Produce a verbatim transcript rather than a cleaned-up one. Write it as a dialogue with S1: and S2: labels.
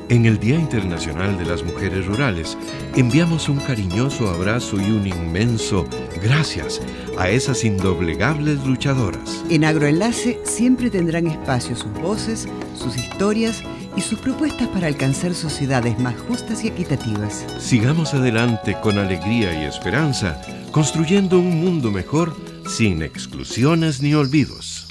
S1: En el Día Internacional de las Mujeres Rurales, enviamos un cariñoso abrazo y un inmenso gracias a esas indoblegables luchadoras.
S2: En Agroenlace siempre tendrán espacio sus voces, sus historias y sus propuestas para alcanzar sociedades más justas y equitativas.
S1: Sigamos adelante con alegría y esperanza, construyendo un mundo mejor sin exclusiones ni olvidos.